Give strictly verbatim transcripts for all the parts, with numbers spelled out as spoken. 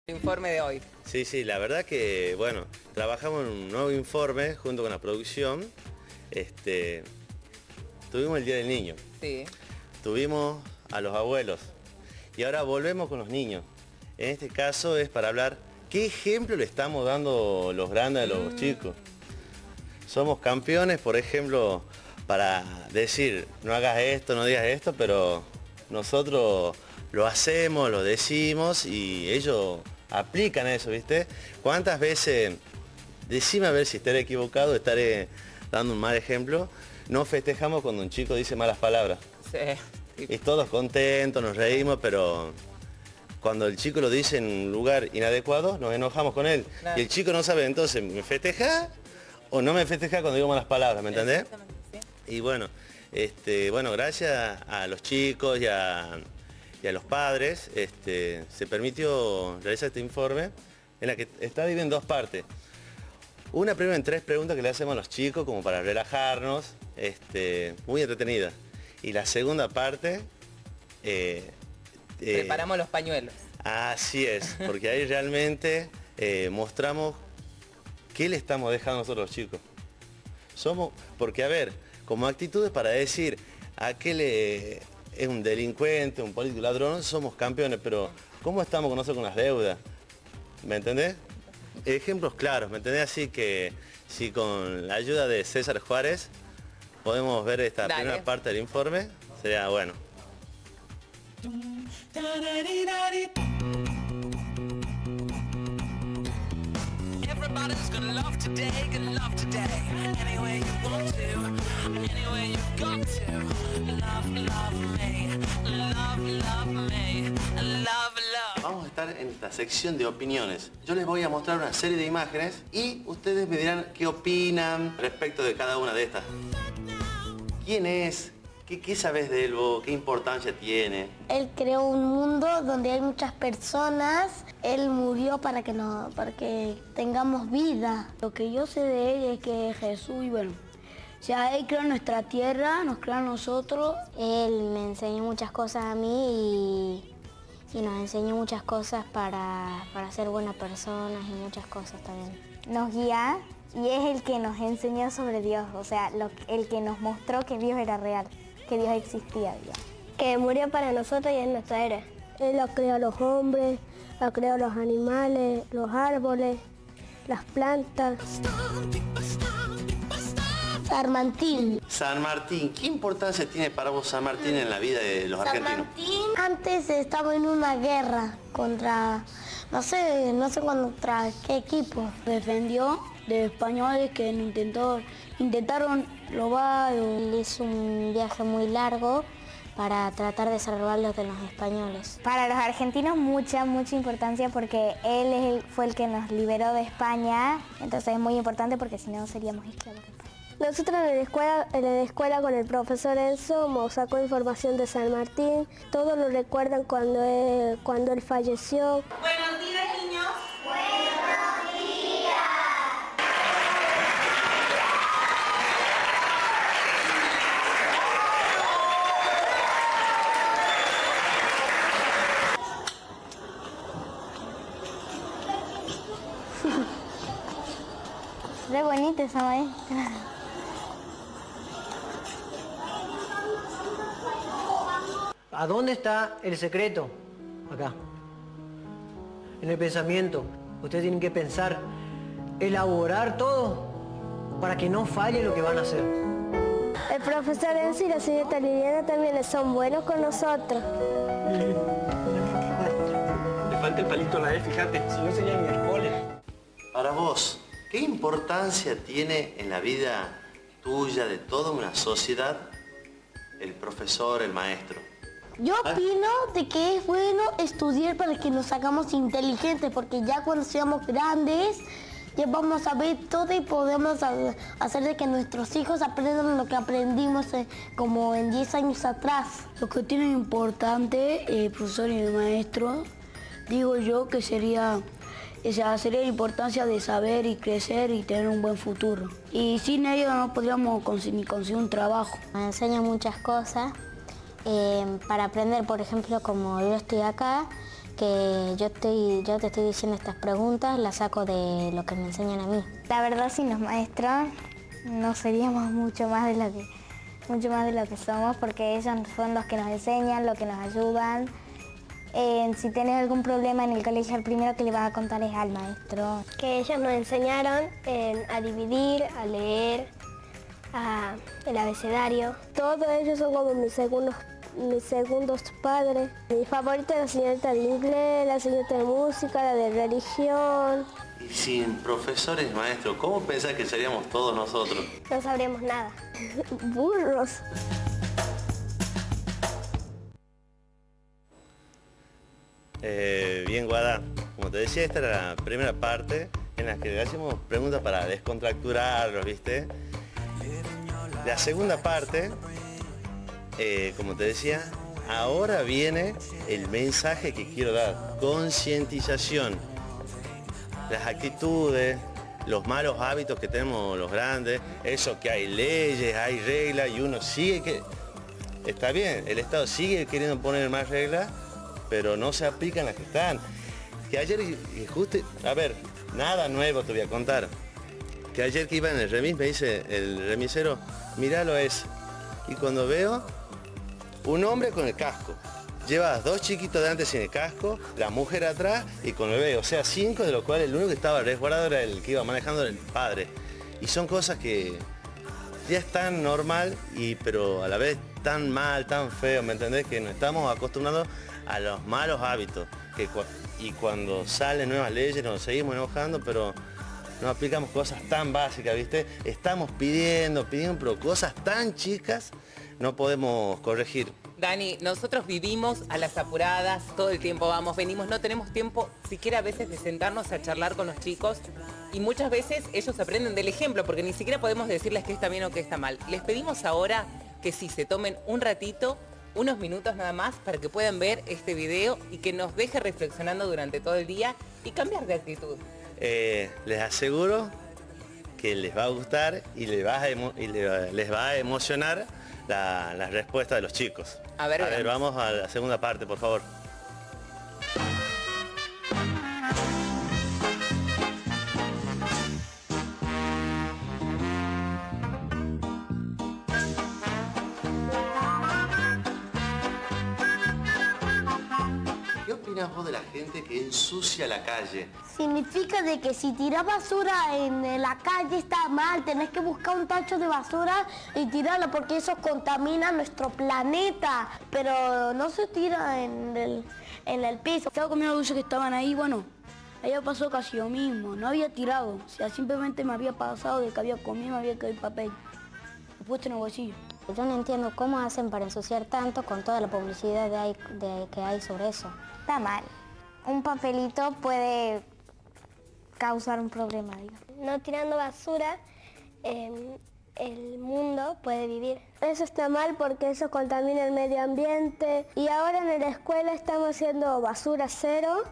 Informe de hoy. Sí, sí, la verdad que, bueno, trabajamos en un nuevo informe junto con la producción. Este, tuvimos el Día del Niño. Sí. Tuvimos a los abuelos. Y ahora volvemos con los niños. En este caso es para hablar qué ejemplo le estamos dando los grandes a los mm. chicos. Somos campeones, por ejemplo, para decir, no hagas esto, no digas esto, pero nosotros lo hacemos, lo decimos y ellos aplican eso, ¿viste? ¿Cuántas veces, decime a ver si estaré equivocado, estaré dando un mal ejemplo, no festejamos cuando un chico dice malas palabras? Sí. Y todos contentos, nos reímos, pero cuando el chico lo dice en un lugar inadecuado, nos enojamos con él. Claro. Y el chico no sabe, entonces, ¿me festeja o no me festeja cuando digo malas palabras? ¿Me entendés? Sí. Y bueno, este, bueno, gracias a los chicos y a, y a los padres, este, se permitió realizar este informe en la que está dividido en dos partes. Una primera en tres preguntas que le hacemos a los chicos como para relajarnos, este, muy entretenida. Y la segunda parte... Eh, eh, preparamos los pañuelos. Así es, porque ahí realmente eh, mostramos qué le estamos dejando a nosotros los chicos. Somos, porque a ver, como actitudes para decir, aquel eh, es un delincuente, un político ladrón, somos campeones, pero ¿cómo estamos con nosotros con las deudas? ¿Me entendés? Ejemplos claros, ¿me entendés? Así que si con la ayuda de César Juárez podemos ver esta Dale. primera parte del informe, sería bueno. Everybody's gonna love today, gonna love today. Anyway you want to, anyway you've got to. Love, love me, love, love me, love, love. Vamos a estar en esta sección de opiniones. Yo les voy a mostrar una serie de imágenes y ustedes me dirán qué opinan respecto de cada una de estas. ¿Quién es? ¿Qué, qué sabes de él vos? ¿Qué importancia tiene? Él creó un mundo donde hay muchas personas. Él murió para que, no, para que tengamos vida. Lo que yo sé de él es que Jesús, y bueno, o sea, él creó nuestra tierra, nos creó a nosotros. Él me enseñó muchas cosas a mí y, y nos enseñó muchas cosas para, para ser buenas personas y muchas cosas también. Nos guía y es el que nos enseñó sobre Dios, o sea, lo, el que nos mostró que Dios era real, que Dios existía, digamos. Que murió para nosotros y es nuestra héroe. Él ha creado a los hombres, ha creado los animales, los árboles, las plantas. San Martín. San Martín. ¿Qué importancia tiene para vos San Martín en la vida de los San argentinos? Martín antes estaba en una guerra contra, no sé, no sé contra qué equipo. Defendió de españoles que intentó, intentaron robar. Él hizo un viaje muy largo para tratar de salvarlos de los españoles. Para los argentinos mucha, mucha importancia porque él es el, fue el que nos liberó de España, entonces es muy importante porque si no seríamos esclavos. Nosotros en la escuela, en la escuela con el profesor Enzo nos sacó información de San Martín, todos lo recuerdan cuando él, cuando él falleció. Buenos días, niños. Buenos días. Re bonita esa maestra. ¿A dónde está el secreto? Acá. En el pensamiento. Ustedes tienen que pensar, elaborar todo para que no falle lo que van a hacer. El profesor Enzo y la señorita Liliana también son buenos con nosotros. Le falta el palito a la E, fíjate, si no sería miércoles. Para vos, ¿qué importancia tiene en la vida tuya, de toda una sociedad, el profesor, el maestro? Yo opino de que es bueno estudiar para que nos hagamos inteligentes, porque ya cuando seamos grandes ya vamos a ver todo y podemos hacer de que nuestros hijos aprendan lo que aprendimos eh, como en diez años atrás. Lo que tiene importante el eh, profesor y el maestro, digo yo que sería, o sea, sería la importancia de saber y crecer y tener un buen futuro. Y sin ellos no podríamos conseguir, conseguir un trabajo. Me enseñan muchas cosas. Eh, para aprender, por ejemplo, como yo estoy acá, que yo, estoy, yo te estoy diciendo estas preguntas, las saco de lo que me enseñan a mí. La verdad, sin los maestros no seríamos mucho más de lo que, mucho más de lo que somos, porque ellos son los que nos enseñan, los que nos ayudan. Eh, si tienes algún problema en el colegio, el primero que le vas a contar es al maestro. Que ellos nos enseñaron eh, a dividir, a leer, a, el abecedario. Todos ellos son como mis segundos, mis segundos padres. Mi favorita es la señorita de inglés, la señorita de música, la de religión. Y sin profesores, maestros, ¿cómo pensás que seríamos todos nosotros? No sabríamos nada. Burros. Eh, bien, Guada, como te decía, esta era la primera parte en la que le hacemos preguntas para descontracturarlos, ¿viste? La segunda parte, eh, como te decía, ahora viene el mensaje que quiero dar, concientización. Las actitudes, los malos hábitos que tenemos los grandes, eso que hay leyes, hay reglas y uno sigue que... Está bien, el Estado sigue queriendo poner más reglas, pero no se aplican las que están. Que ayer, y justo, a ver, nada nuevo te voy a contar. Que ayer que iba en el remis me dice el remisero, míralo ese. Y cuando veo, un hombre con el casco. Lleva dos chiquitos delante sin el casco, la mujer atrás y con el bebé. O sea, cinco, de los cuales el único que estaba resguardado era el que iba manejando el padre. Y son cosas que ya están normal, y, pero a la vez tan mal, tan feo, ¿me entendés? Que nos estamos acostumbrando a los malos hábitos, que cu y cuando salen nuevas leyes nos seguimos enojando, pero no aplicamos cosas tan básicas, ¿viste? Estamos pidiendo, pidiendo, pero cosas tan chicas no podemos corregir. Dani, nosotros vivimos a las apuradas, todo el tiempo vamos, venimos, no tenemos tiempo siquiera a veces de sentarnos a charlar con los chicos, y muchas veces ellos aprenden del ejemplo, porque ni siquiera podemos decirles que está bien o que está mal. Les pedimos ahora que sí, se tomen un ratito, unos minutos nada más, para que puedan ver este video y que nos deje reflexionando durante todo el día y cambiar de actitud. Eh, les aseguro que les va a gustar y les va a, emo y les va a emocionar la, la respuesta de los chicos. A ver, a ver, vamos a la segunda parte, por favor. ¿Qué opinas vos de la gente que ensucia la calle? Significa de que si tiras basura en la calle está mal, tenés que buscar un tacho de basura y tirarla, porque eso contamina nuestro planeta, pero no se tira en el, en el piso. Estaba comiendo dulces que estaban ahí, bueno, allá pasó casi lo mismo, no había tirado, o sea, simplemente me había pasado de que había comido, me había quedado el papel, lo puesto en el bolsillo. Yo no entiendo cómo hacen para ensuciar tanto con toda la publicidad de hay, de, que hay sobre eso. Está mal. Un papelito puede causar un problema, digamos. No tirando basura, eh, el mundo puede vivir. Eso está mal porque eso contamina el medio ambiente. Y ahora en la escuela estamos haciendo basura cero.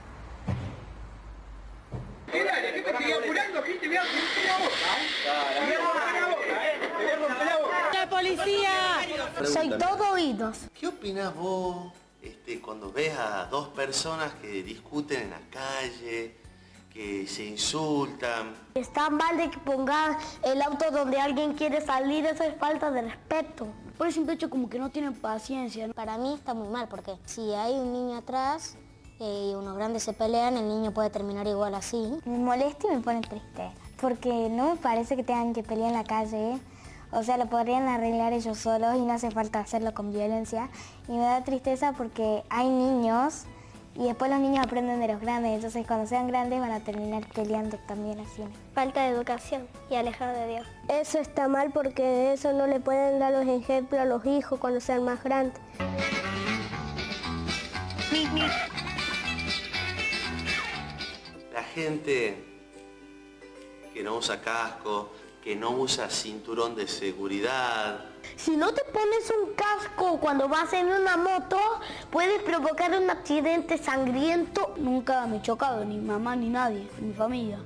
¡La policía! Soy todo oídos. ¿Qué opinas vos este, cuando ves a dos personas que discuten en la calle, que se insultan? Está mal de que pongan el auto donde alguien quiere salir, eso es falta de respeto. Por el simple hecho como que no tienen paciencia, ¿no? Para mí está muy mal, porque si hay un niño atrás eh, y unos grandes se pelean, el niño puede terminar igual así. Me molesta y me pone triste, porque no me parece que tengan que pelear en la calle. O sea, lo podrían arreglar ellos solos y no hace falta hacerlo con violencia. Y me da tristeza porque hay niños y después los niños aprenden de los grandes. Entonces cuando sean grandes van a terminar peleando también así. Falta de educación y alejado de Dios. Eso está mal porque eso no le pueden dar los ejemplos a los hijos cuando sean más grandes. La gente que no usa casco, que no usa cinturón de seguridad. Si no te pones un casco cuando vas en una moto, puedes provocar un accidente sangriento. Nunca me he chocado, ni mamá ni nadie, ni mi familia.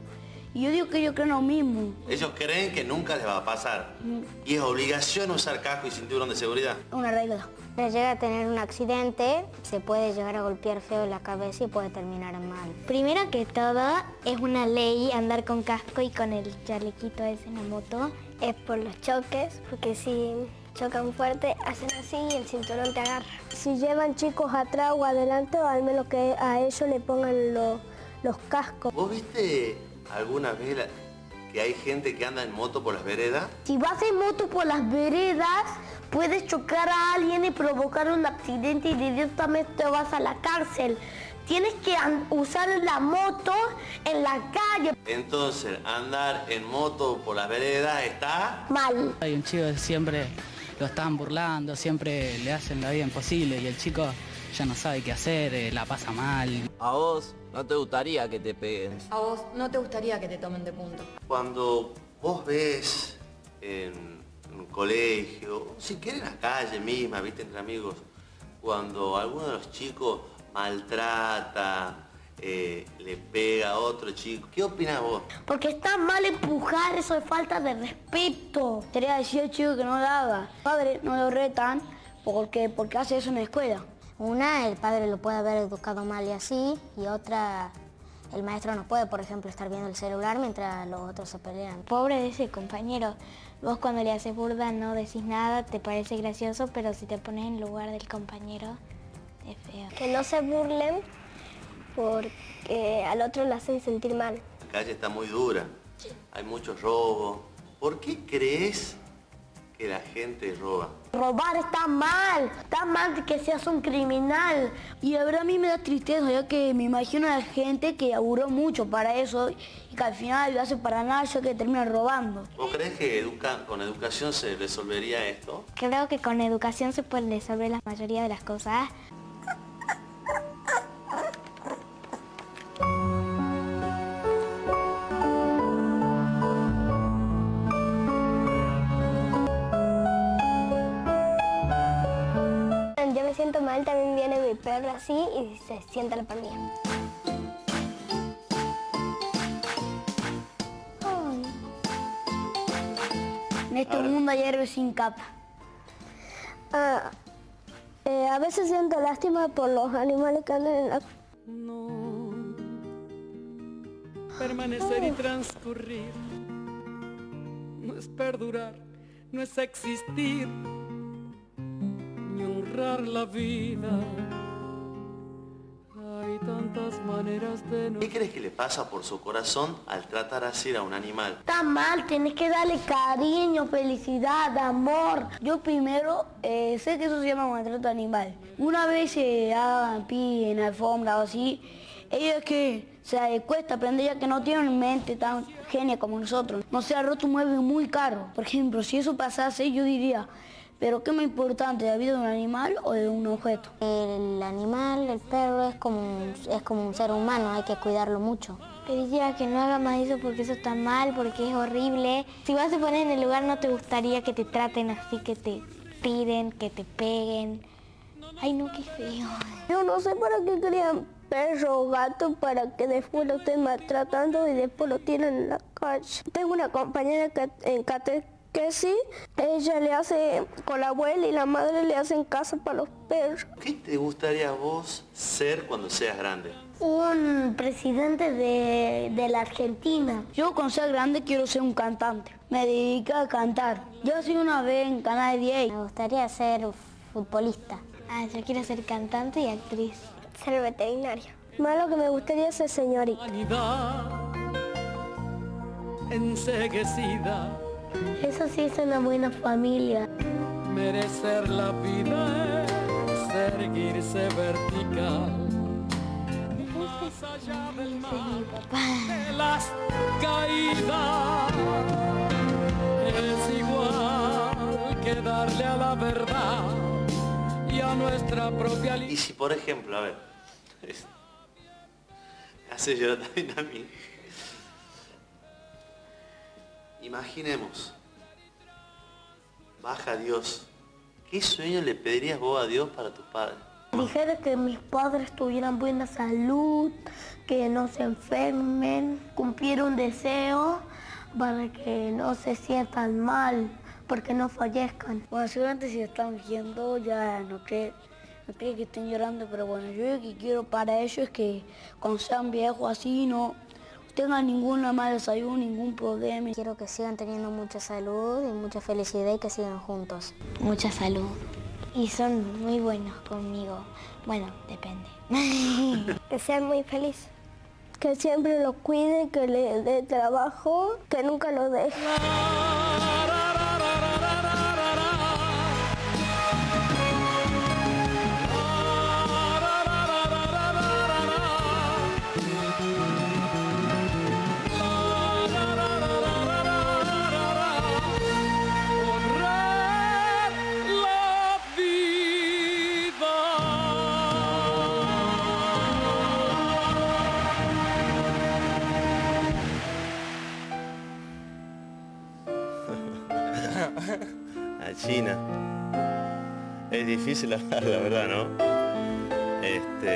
Y yo digo que ellos creen lo mismo. Ellos creen que nunca les va a pasar. Mm. Y es obligación usar casco y cinturón de seguridad. Una regla. Si llega a tener un accidente, se puede llegar a golpear feo en la cabeza y puede terminar mal. Primero que todo, es una ley andar con casco y con el chalequito ese en la moto. Es por los choques, porque si chocan fuerte, hacen así y el cinturón te agarra. Si llevan chicos atrás o adelante, o al menos que a ellos le pongan lo- los cascos. ¿Vos viste alguna vez la- que hay gente que anda en moto por las veredas? Si vas en moto por las veredas, puedes chocar a alguien y provocar un accidente y directamente vas a la cárcel. Tienes que usar la moto en la calle. Entonces, andar en moto por las veredas está... mal. Hay un chico que siempre lo están burlando, siempre le hacen la vida imposible y el chico ya no sabe qué hacer, eh, la pasa mal. ¿A vos no te gustaría que te peguen? ¿A vos no te gustaría que te tomen de punto? Cuando vos ves en un colegio, si querés en la calle misma, viste, entre amigos, cuando alguno de los chicos maltrata, eh, le pega a otro chico, ¿qué opinas vos? Porque está mal empujar, eso es falta de respeto. Quería decir al chico que no lo haga. Padre no lo retan porque, porque hace eso en la escuela. Una, el padre lo puede haber educado mal y así, y otra, el maestro no puede, por ejemplo, estar viendo el celular mientras los otros se pelean. Pobre de ese compañero. Vos cuando le haces burla no decís nada, te parece gracioso, pero si te pones en lugar del compañero, es feo. Que no se burlen porque al otro le hacen sentir mal. La calle está muy dura, hay muchos robos. ¿Por qué crees que la gente roba? Robar está mal, está mal que seas un criminal. Y la verdad a mí me da tristeza, ya que me imagino a la gente que laburó mucho para eso y que al final lo hace para nada, ya que termina robando. ¿Vos crees que educa con educación se resolvería esto? Creo que con educación se puede resolver la mayoría de las cosas. Yo me siento mal, también viene mi perro así y se sienta la par mía. En este mundo hay héroes sin capa. Ah, eh, a veces siento lástima por los animales que andan en la... No, permanecer y transcurrir no es perdurar, no es existir, ni honrar la vida. Hay tantas maneras de no... ¿Qué crees que le pasa por su corazón al tratar así a un animal? Está mal, tienes que darle cariño, felicidad, amor. Yo primero eh, sé que eso se llama maltrato animal. Una vez se hagan pi en la alfombra o así, ellos que se cuesta aprender ya que no tienen mente tan genia como nosotros. No se ha roto un mueble muy caro. Por ejemplo, si eso pasase, yo diría, ¿pero qué es más importante, la vida de un animal o de un objeto? El animal, el perro, es como un, es como un ser humano, hay que cuidarlo mucho. Quisiera que no haga más eso porque eso está mal, porque es horrible. Si vas a poner en el lugar no te gustaría que te traten así, que te tiren, que te peguen. Ay no, qué feo. Yo no sé para qué crían perros o gatos para que después lo estén maltratando y después lo tiren en la calle. Tengo una compañera que en catequesis, ella le hace con la abuela y la madre le hacen casa para los perros. ¿Qué te gustaría a vos ser cuando seas grande? Un presidente de, de la Argentina. Yo cuando sea grande quiero ser un cantante. Me dedico a cantar. Yo soy una vez en Canal diez. Me gustaría ser futbolista. Ah, yo quiero ser cantante y actriz. Ser veterinaria. Más lo que me gustaría ser señorita. Enseguecida. Eso sí es una buena familia. Merecer la vida es erguirse vertical. Más allá del mar, de las caídas. Es igual que darle a la verdad y a nuestra propia... Y si, por ejemplo, a ver, es, me hace llorar también a mí. Imaginemos, baja Dios. ¿Qué sueño le pedirías vos a Dios para tus padres? Dijera que mis padres tuvieran buena salud, que no se enfermen, cumplir un deseo para que no se sientan mal, porque no fallezcan. Bueno, seguramente si están viendo ya no creo, no creo que estén llorando, pero bueno, yo lo que quiero para ellos es que cuando sean viejos así no tengan ninguna mala salud, ningún problema. Quiero que sigan teniendo mucha salud y mucha felicidad y que sigan juntos. Mucha salud. Y son muy buenos conmigo. Bueno, depende. Que sean muy felices. Que siempre lo cuide, que le dé trabajo, que nunca lo deje. A China. Es difícil hablar, la verdad, ¿no? Este,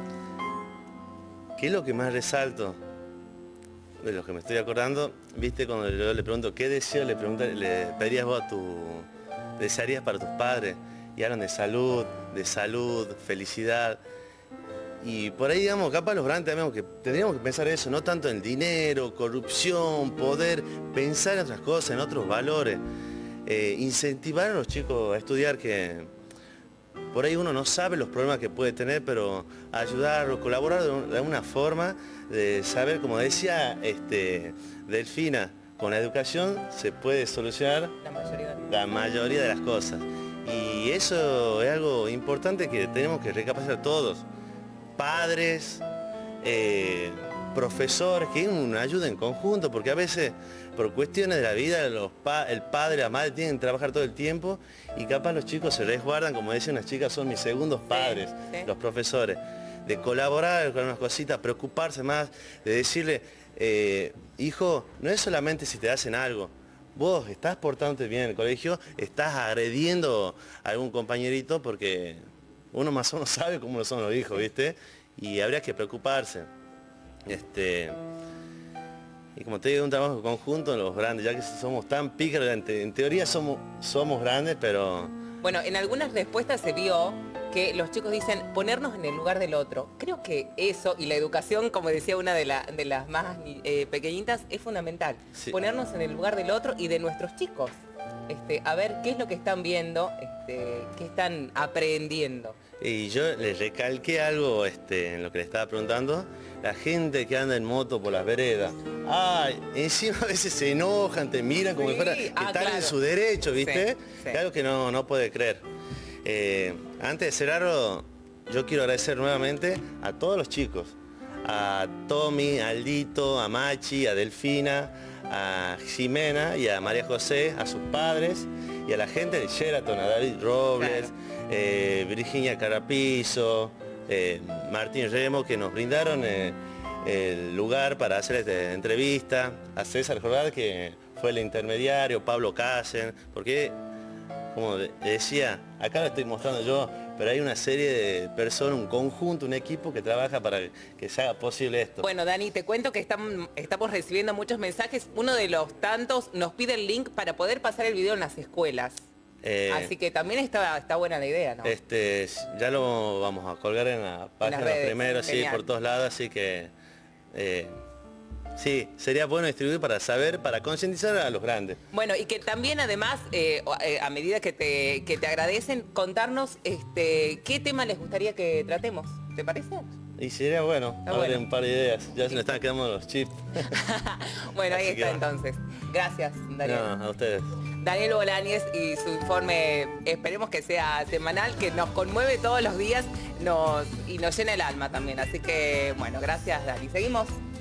¿qué es lo que más resalto de lo que me estoy acordando? Viste, cuando yo le pregunto qué deseo le, pregunta, le pedirías vos a tu, desearías para tus padres, y hablan de salud, de salud, felicidad. Y por ahí, digamos, capaz los grandes también, que tendríamos que pensar eso, no tanto en dinero, corrupción, poder, pensar en otras cosas, en otros valores. Eh, incentivar a los chicos a estudiar, que por ahí uno no sabe los problemas que puede tener, pero ayudarlos, colaborar de, un, de alguna forma, de saber, como decía este, Delfina, con la educación se puede solucionar La mayoría de... la mayoría de las cosas. Y eso es algo importante que tenemos que recapacitar todos, padres, eh, profesores, que hay una ayuda en conjunto, porque a veces por cuestiones de la vida los pa el padre, la madre tienen que trabajar todo el tiempo y capaz los chicos se resguardan, como decía una chica, son mis segundos padres, sí, sí. Los profesores, de colaborar con unas cositas, preocuparse más, de decirle, eh, hijo, no es solamente si te hacen algo, vos estás portándote bien en el colegio, estás agrediendo a algún compañerito, porque uno más o menos sabe cómo son los hijos, ¿viste? Y habría que preocuparse. Este, y como te digo, un trabajo conjunto en los grandes, ya que somos tan pícaros, en, te, en teoría somos, somos grandes, pero... Bueno, en algunas respuestas se vio que los chicos dicen ponernos en el lugar del otro. Creo que eso y la educación, como decía una de, la, de las más eh, pequeñitas, es fundamental. Sí. Ponernos en el lugar del otro y de nuestros chicos. Este, a ver qué es lo que están viendo, este, qué están aprendiendo. Y yo les recalqué algo este, en lo que le estaba preguntando. La gente que anda en moto por las veredas, ay, encima a veces se enojan, te miran como sí. si fuera que ah, están claro. en su derecho, ¿viste? Sí, sí. Es algo que no, no puede creer. Eh, antes de cerrarlo, yo quiero agradecer nuevamente a todos los chicos, a Tommy, a Aldito, a Machi, a Delfina, a Ximena y a María José, a sus padres y a la gente de Sheraton, a David Robles, claro. eh, Virginia Carapizo, eh, Martín Remo, que nos brindaron eh, el lugar para hacer esta entrevista, a César Jordán, que fue el intermediario, Pablo Casen, porque, como decía, acá lo estoy mostrando yo, pero hay una serie de personas, un conjunto, un equipo que trabaja para que se haga posible esto. Bueno, Dani, te cuento que estamos, estamos recibiendo muchos mensajes. Uno de los tantos nos pide el link para poder pasar el video en las escuelas. Eh, Así que también está, está buena la idea, ¿no? Este, ya lo vamos a colgar en la página primero, sí, por todos lados, así que... Eh, sí, sería bueno distribuir para saber, para concientizar a los grandes. Bueno, y que también además, eh, a medida que te, que te agradecen, contarnos este, qué tema les gustaría que tratemos. ¿Te parece? Y sería bueno, a ver un par de ideas. Ya se nos están quedando los chips. Bueno, ahí está entonces. Gracias, Daniel. No, a ustedes. Daniel Bolañez y su informe, esperemos que sea semanal, que nos conmueve todos los días nos, y nos llena el alma también. Así que, bueno, gracias, Dani. ¿Seguimos?